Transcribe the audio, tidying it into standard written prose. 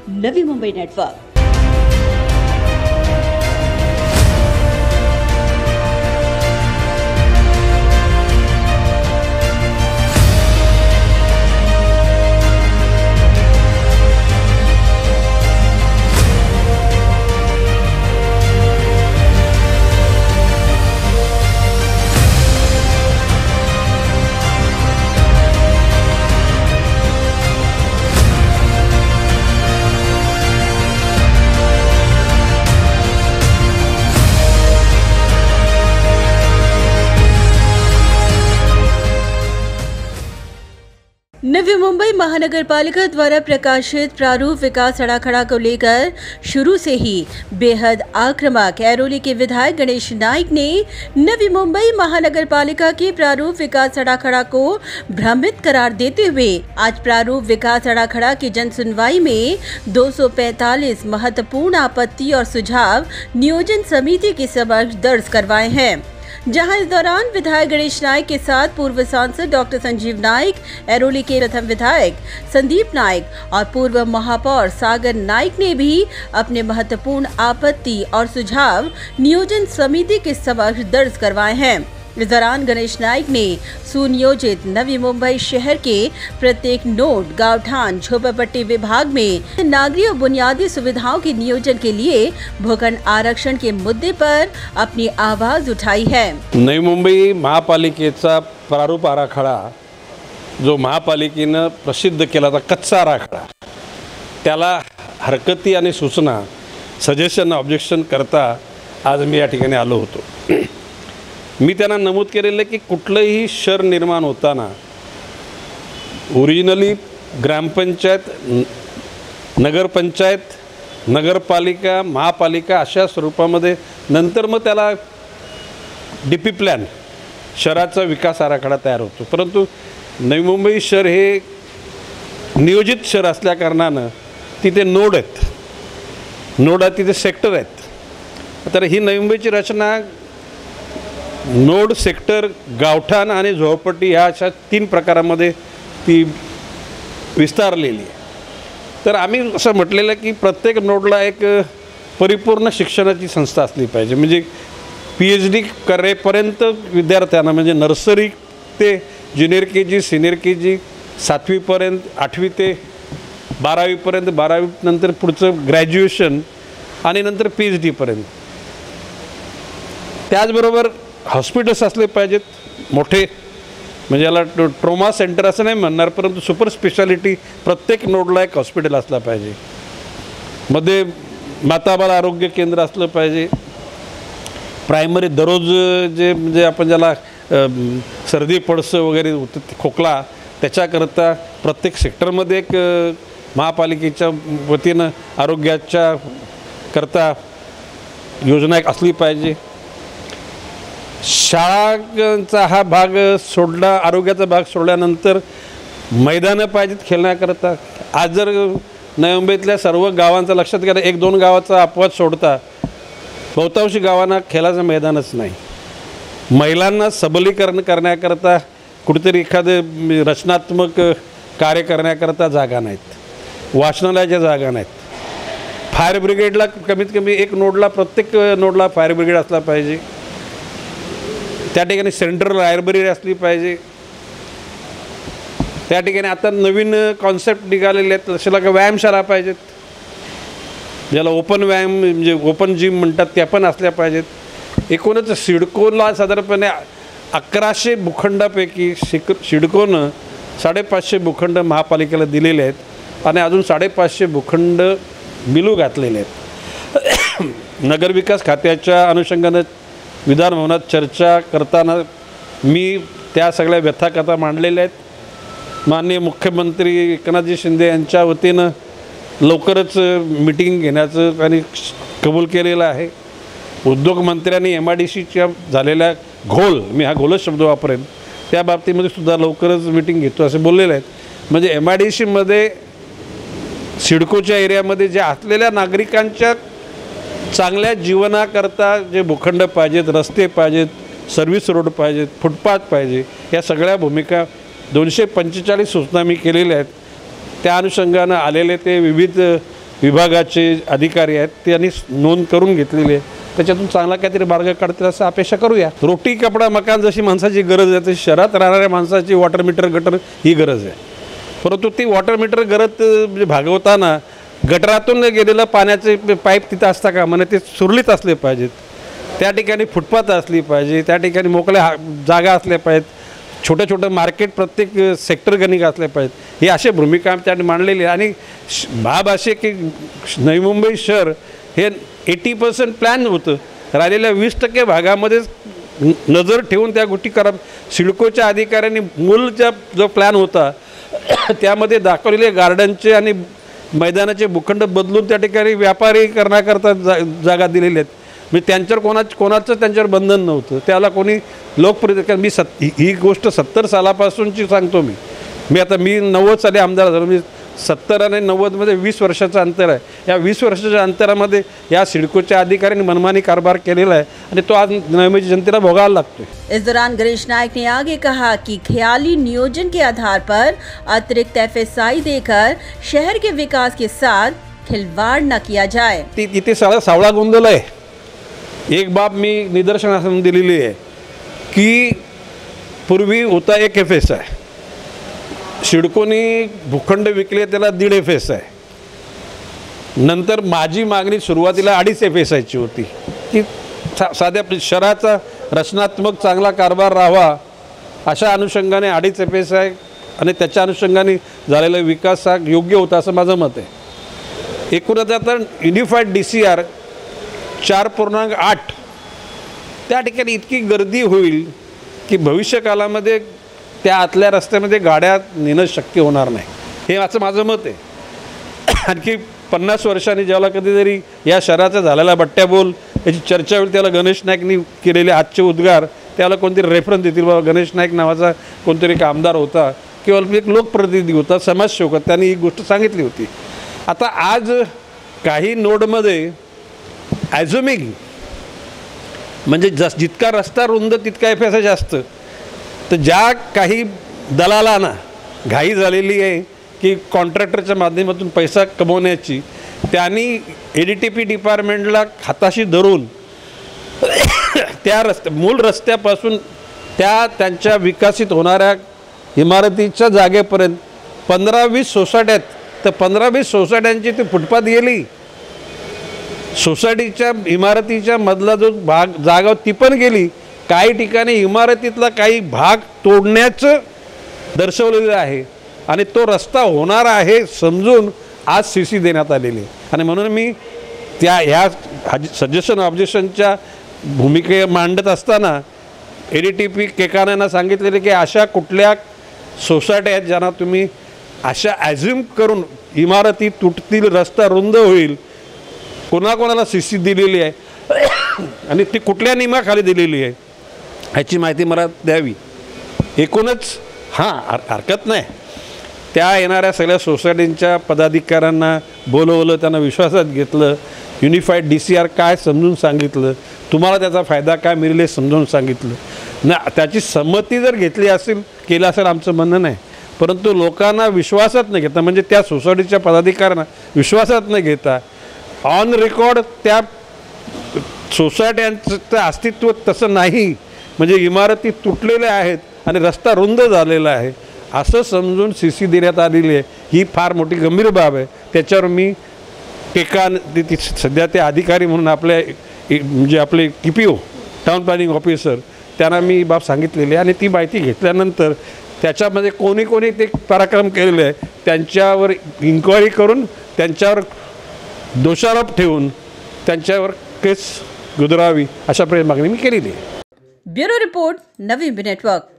Navi Mumbai network. Navi Mumbai महानगर पालिका द्वारा प्रकाशित प्रारूप विकास आराखड़ा को लेकर शुरू से ही बेहद आक्रामक ऐरोली के विधायक गणेश नाइक ने नवी मुंबई महानगर पालिका के प्रारूप विकास आराखड़ा को भ्रमित करार देते हुए आज प्रारूप विकास आराखड़ा की जन सुनवाई में 245 महत्वपूर्ण आपत्ति और सुझाव नियोजन समिति के समक्ष दर्ज करवाए हैं, जहां इस दौरान विधायक गणेश नाइक के साथ पूर्व सांसद डॉक्टर संजीव नाइक, ऐरोली के प्रथम विधायक संदीप नाइक और पूर्व महापौर सागर नाइक ने भी अपने महत्वपूर्ण आपत्ति और सुझाव नियोजन समिति के समक्ष दर्ज करवाए हैं। इस दौरान गणेश नाइक ने सुनियोजित नवी मुंबई शहर के प्रत्येक नोड, गांवठान, झोपड़पट्टी विभाग में नागरिक और बुनियादी सुविधाओं के नियोजन के लिए भूखंड आरक्षण के मुद्दे पर अपनी आवाज उठाई है। नवी मुंबई महापालिकेचा प्रारूप आराखडा जो महापालिकेनं प्रसिद्ध केला होता, कच्चा आराखडा, त्याला हरकती आणि सूचना, सजेशन, ऑब्जेक्शन करता आज मी या ठिकाणी आलो होतो। मी त्यांना नमूद केलेलं की कुठलंही शहर निर्माण होताना ओरिजिनली ग्रामपंचायत, नगरपंचायत, नगरपालिका, महापालिका अशा स्वरूपामध्ये नंतर मग त्याला डीपी प्लॅन, शहराचा विकास आराखडा तयार होतो। परंतु नवी मुंबई शहर हे नियोजित शहर असल्या कारणानं तिथे नोड आहेत, नोड आहेत, तिथे सेक्टर आहेत। तर ही नवी मुंबईची रचना नोड, सेक्टर, गावठाण आणि झोपडपट्टी ह्या अशा 3 प्रकारामध्ये ती विस्तारलेली आहे। तर आम्ही असं म्हटलेलं की प्रत्येक नोडला एक परिपूर्ण शिक्षणाची संस्था असली पाहिजे, म्हणजे PhD करेपर्यंत विद्यार्थ्यांना, म्हणजे नर्सरी ते ज्युनियर KG, सिनियर KG, 7वी पर्यंत, 8वी ते 12वी पर्यंत, 12वी नंतर पुढचं ग्रॅज्युएशन आणि नंतर PhD पर्यंत। त्याचबरोबर हॉस्पिटल्स असले पाहिजेत मोठे, म्हणजे याला ट्रोमा सेंटर असं नाही म्हणणार, परंतु सुपर स्पेशालिटी प्रत्येक नोडला एक हॉस्पिटल असलं पाहिजे। मध्ये माताबाल आरोग्य केंद्र असलं पाहिजे। प्रायमरी दररोज जे म्हणजे आपण ज्याला सर्दी, पडसं वगैरे खोकला त्याच्याकरता प्रत्येक सेक्टरमध्ये एक महापालिकेच्या वतीनं आरोग्याच्या करता योजना एक असली पाहिजे। शाळांचा हा भाग सोडला, आरोग्याचा भाग सोडल्यानंतर मैदानं पाहिजेत खेळण्याकरता। आज जर नवी मुंबईतल्या सर्व गावांचं लक्षात घ्या, 1-2 गावाचा अपवाद सोडता बहुतांशी गावांना खेळाचं मैदानच नाही। महिलांना सबलीकरण करण्याकरता कुठेतरी एखादं रचनात्मक कार्य करण्याकरता जागा नाहीत, वाचनालयाच्या जागा नाहीत। फायर ब्रिगेडला कमीत कमी एक नोडला, प्रत्येक नोडला फायर ब्रिगेड असला पाहिजे। त्या ठिकाणी सेंट्रल लायब्ररी असली पाहिजे। त्या ठिकाणी आता नवीन कॉन्सेप्ट निघालेले आहेत, तशाला का व्यायामशाळा पाहिजेत, ज्याला ओपन व्यायाम म्हणजे ओपन जिम म्हणतात, त्या पण असल्या पाहिजेत। एकूणच सिडकोला साधारणपणे 1100 भूखंडापैकी सिडकोनं 550 भूखंड महापालिकेला दिलेले आहेत आणि अजून 550 भूखंड मिलू घातलेले आहेत। नगरविकास खात्याच्या अनुषंगानं विधान भवनात चर्चा करताना मी त्या सगळ्या व्यथाकथा मांडलेल्या आहेत। माननीय मुख्यमंत्री एकनाथजी शिंदे यांच्या वतीनं लवकरच मीटिंग घेण्याचं आणि कबूल केलेलं आहे। उद्योगमंत्र्यांनी MIDCच्या झालेल्या घोल, मी हा घोलच शब्द वापरेन, त्या बाबतीमध्ये सुद्धा लवकरच मीटिंग घेतो असे बोललेले आहेत। म्हणजे MIDCमध्ये सिडकोच्या एरियामध्ये जे असलेल्या नागरिकांच्या चांगल्या जीवनाकरता जे भूखंड पाहिजेत, रस्ते पाहिजेत, सर्व्हिस रोड पाहिजेत, फुटपाथ पाहिजे, या सगळ्या भूमिका 245 सूचना मी केलेल्या आहेत। त्या अनुषंगाने आलेले ते विविध विभागाचे अधिकारी आहेत त्यांनी नोंद करून घेतलेली आहे. त्याच्यातून चांगला काहीतरी मार्ग काढतील असं अपेक्षा करूया. रोटी कपडा मकान जशी माणसाची गरज आहे तशी शहरात राहणाऱ्या माणसाची वॉटर मीटर गटर ही गरज आहे. परंतु ती वॉटर मीटर गरज म्हणजे भागवताना गटरातून गेलेलं पाण्याचे पाईप तिथं असता का म्हणजे ते सुरळीत असले पाहिजेत. त्या ठिकाणी फुटपाथ असली पाहिजे, त्या ठिकाणी मोकळ्या जागा असल्या पाहिजेत, छोटं छोटं मार्केट प्रत्येक सेक्टर गणिक असले पाहिजेत. ही अशी भूमिका त्यांनी मांडलेली आहे. आणि बाब असे की नवी मुंबई शहर हे 80% प्लॅन होतं. राहिलेल्या 20% भागामध्येच नजर ठेवून त्या गोष्टी करा. सिडकोच्या अधिकाऱ्यांनी मूलचा जो प्लॅन होता त्यामध्ये दाखवलेले गार्डनचे आणि मैदानाचे भूखंड बदलून त्या ठिकाणी व्यापारीकरणाकरता जागा दिलेल्या आहेत. म्हणजे त्यांच्यावर कोणाचं त्यांच्यावर बंधन नव्हतं. त्याला कोणी लोकप्रिय मी ही गोष्ट 70 सालापासूनची सांगतो. मी 90 साली आमदार झालो. मी 70 आणि 90मध्ये 20 वर्षाचं अंतर आहे. या 20 वर्षाच्या अंतरामध्ये या सिडकोच्या अधिकाऱ्यांनी मनमानी कारभार केलेला आहे आणि तो आज नवी जनतेला भोगायला लागतोय. इस दौरान गणेश नाइक ने आगे कहा कि ख्याली नियोजन के आधार पर अतिरिक्त FSI देकर शहर के विकास के साथ खिलवाड़ न किया जाए. इथे सावळा गोंधळ आहे. एक बाब मी निदर्शनास दिलेली आहे की पूर्वी होता एक FSI. सिडकोनी भूखंड विकले त्याला 1.5 FSI. नंतर माझी मागणी सुरुवातीला 2.5 FSIची होती की साध्या शहराचा रचनात्मक चांगला कारभार राहावा अशा अनुषंगाने 2.5 FSI आणि त्याच्या अनुषंगाने झालेला विकास हा योग्य होता असं माझं मत आहे. एकूणच आता युनिफाईड DCR 4.8 त्या ठिकाणी इतकी गर्दी होईल की भविष्यकालामध्ये त्या आतल्या रस्त्यामध्ये गाड्या नेणं शक्य होणार नाही. हे असं माझं मत आहे. आणखी 50 वर्षांनी ज्याला कधीतरी या शहराचा झालेला बट्ट्याबोल याची चर्चा होईल त्याला गणेश नाईकनी केलेले आजचे उद्गार त्याला कोणतरी रेफरन्स देतील. बाबा गणेश नाईक नावाचा कोणतरी एक आमदार होता किंवा एक लोकप्रतिनिधी होता, समाजसेवक, त्यांनी ही गोष्ट सांगितली होती. आता आज काही नोडमध्ये ॲझ्युमिंग म्हणजे जितका रस्ता रुंद तितका FSI जास्त. तर ज्या काही दलालांना घाई झालेली आहे की कॉन्ट्रॅक्टरच्या माध्यमातून पैसा कमवण्याची त्यांनी ADTP डिपार्टमेंटला हाताशी धरून त्या मूल रस्त्यापासून त्यांच्या विकसित होणाऱ्या इमारतीच्या जागेपर्यंत 15-20 सोसायट्यात तर 15-20 सोसायट्यांची ती फुटपाथ गेली. सोसायटीच्या इमारतीच्या मधला जो भाग जागा ती पण गेली. काही ठिकाणी इमारतीतला काही भाग तोडण्याचं दर्शवलेलं आहे आणि तो रस्ता होणार आहे समजून आज CC देण्यात आलेली. आणि म्हणून मी ह्या सजेशन ऑब्जेक्शनच्या भूमिके मांडत असताना ADTP केकानांना सांगितलेले की अशा कुठल्या सोसायट्या आहेत ज्यांना तुम्ही अशा ॲझ्युम करून इमारती तुटतील, रस्ता रुंद होईल, कोणाकोणाला CC दिलेली आहे आणि ती कुठल्या नियमाखाली दिलेली आहे ह्याची माहिती मला द्यावी. एकूणच हरकत नाही. त्या येणाऱ्या सगळ्या सोसायटींच्या पदाधिकाऱ्यांना बोलवलं, त्यांना विश्वासात घेतलं, युनिफाईड DCR काय समजून सांगितलं, तुम्हाला त्याचा फायदा काय मिळेल हे समजावून सांगितलं ना. त्याची संमती जर घेतली असेल केलं असेल आमचं म्हणणं नाही. परंतु लोकांना विश्वासात न घेता म्हणजे त्या सोसायटीच्या पदाधिकाऱ्यांना विश्वासात न घेता ऑन रेकॉर्ड त्या सोसायट्यांचं अस्तित्व तसं नाही म्हणजे इमारती तुटलेल्या आहेत आणि रस्ता रुंद झालेला आहे असं समजून CC देण्यात आलेली आहे. ही फार मोठी गंभीर बाब आहे. त्याच्यावर मी सध्या ते अधिकारी म्हणून आपल्या म्हणजे आपले TPO टाउन प्लॅनिंग ऑफिसर त्यांना मी बाब सांगितलेली आहे आणि ती माहिती घेतल्यानंतर त्याच्यामध्ये कोणी कोणी ते पराक्रम केलेले आहे त्यांच्यावर इन्क्वायरी करून त्यांच्यावर दोषारोप ठेवून त्यांच्यावर केस गुजरावी अशा प्रकारे मागणी मी केलेली आहे. Bureau report, Navi network.